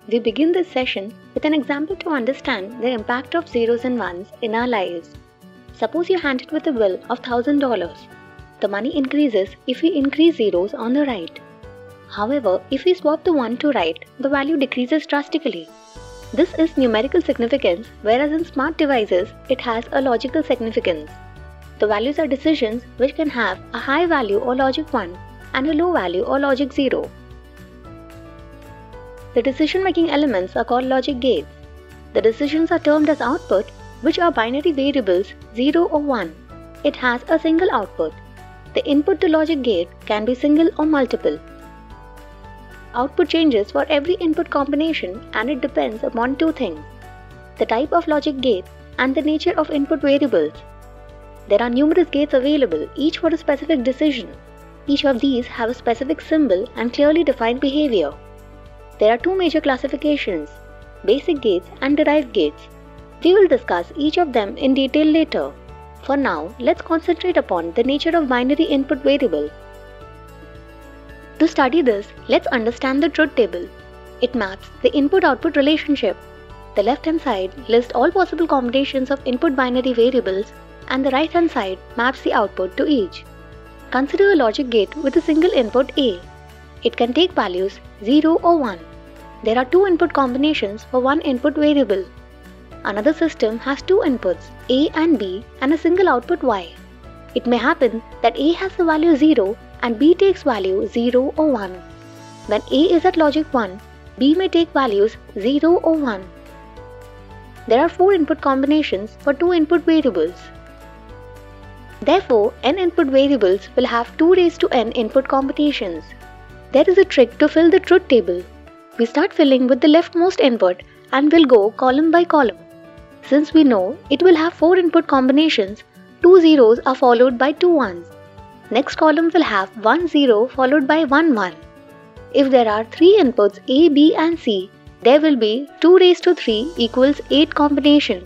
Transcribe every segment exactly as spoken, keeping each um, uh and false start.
We begin this session with an example to understand the impact of zeros and ones in our lives. Suppose you're handed with a bill of one thousand dollars. The money increases if we increase zeros on the right. However, if we swap the one to right, the value decreases drastically. This is numerical significance, whereas in smart devices, it has a logical significance. The values are decisions which can have a high value or logic one and a low value or logic zero. The decision-making elements are called logic gates. The decisions are termed as output, which are binary variables zero or one. It has a single output. The input to logic gate can be single or multiple. Output changes for every input combination and it depends upon two things: the type of logic gate and the nature of input variables. There are numerous gates available, each for a specific decision. Each of these have a specific symbol and clearly defined behavior. There are two major classifications: basic gates and derived gates. We will discuss each of them in detail later. For now, let's concentrate upon the nature of binary input variable. To study this, let's understand the truth table. It maps the input-output relationship. The left-hand side lists all possible combinations of input binary variables and the right-hand side maps the output to each. Consider a logic gate with a single input A. It can take values zero or one. There are two input combinations for one input variable. Another system has two inputs, A and B, and a single output Y. It may happen that A has the value zero and B takes value zero or one. When A is at logic one, B may take values zero or one. There are four input combinations for two input variables. Therefore, n input variables will have two raised to n input combinations. There is a trick to fill the truth table. We start filling with the leftmost input and will go column by column. Since we know it will have four input combinations, two zeros are followed by two ones. Next column will have one zero followed by one one. If there are three inputs A, B and C, there will be two raised to three equals eight combinations.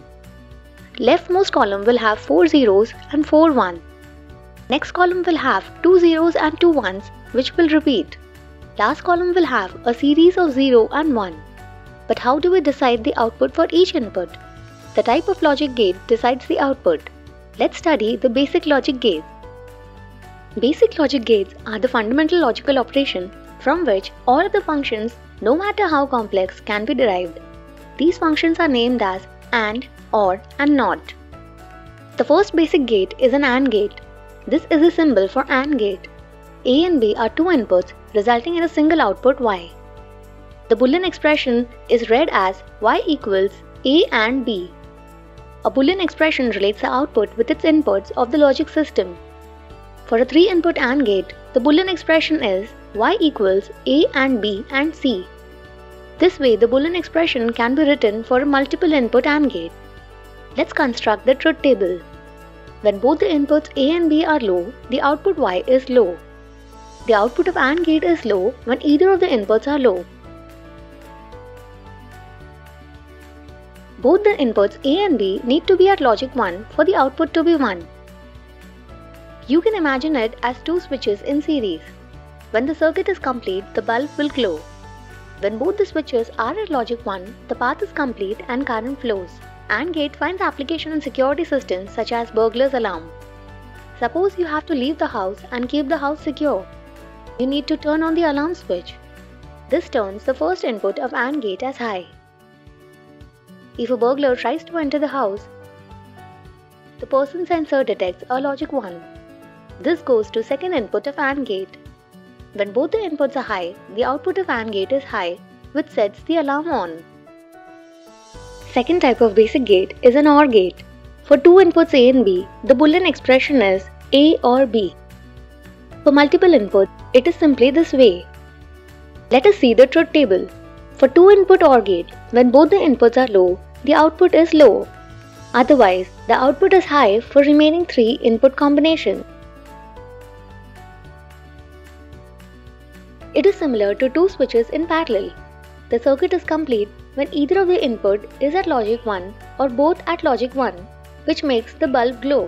Leftmost column will have four zeros and four ones. Next column will have two zeros and two ones, which will repeat. Last column will have a series of zero and one. But how do we decide the output for each input? The type of logic gate decides the output. Let's study the basic logic gates. Basic logic gates are the fundamental logical operation from which all of the functions, no matter how complex, can be derived. These functions are named as AND, OR and NOT. The first basic gate is an AND gate. This is a symbol for AND gate. A and B are two inputs resulting in a single output Y. The Boolean expression is read as Y equals A and B. A Boolean expression relates the output with its inputs of the logic system. For a three input AND gate, the Boolean expression is Y equals A and B and C. This way, the Boolean expression can be written for a multiple input AND gate. Let's construct the truth table. When both the inputs A and B are low, the output Y is low. The output of AND gate is low when either of the inputs are low. Both the inputs A and B need to be at logic one for the output to be one. You can imagine it as two switches in series. When the circuit is complete, the bulb will glow. When both the switches are at logic one, the path is complete and current flows. AND gate finds application in security systems such as burglar's alarm. Suppose you have to leave the house and keep the house secure. You need to turn on the alarm switch. This turns the first input of AND gate as high. If a burglar tries to enter the house, the person sensor detects a logic one. This goes to second input of AND gate. When both the inputs are high, the output of AND gate is high, which sets the alarm on. Second type of basic gate is an OR gate. For two inputs A and B, the Boolean expression is A or B. For multiple inputs, it is simply this way. Let us see the truth table. For two input OR gate, when both the inputs are low, the output is low. Otherwise, the output is high for remaining three input combinations. It is similar to two switches in parallel. The circuit is complete when either of the input is at logic one or both at logic one, which makes the bulb glow.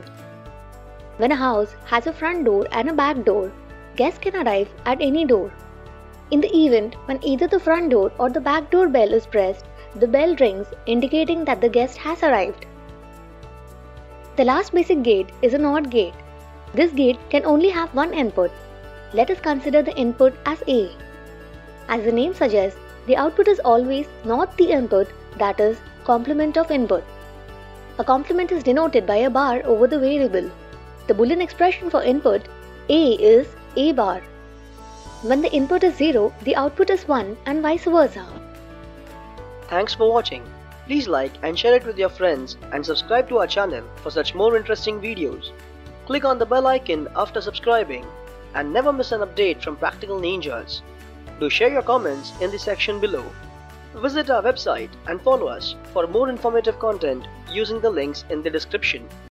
When a house has a front door and a back door, guests can arrive at any door. In the event when either the front door or the back door bell is pressed, the bell rings indicating that the guest has arrived. The last basic gate is a NOT gate. This gate can only have one input. Let us consider the input as A. As the name suggests, the output is always not the input, that is, complement of input. A complement is denoted by a bar over the variable. The Boolean expression for input A is A bar. When the input is zero, the output is one and vice versa. Thanks for watching. Please like and share it with your friends and subscribe to our channel for such more interesting videos. Click on the bell icon after subscribing and never miss an update from Practical Ninjas. Do share your comments in the section below. Visit our website and follow us for more informative content using the links in the description.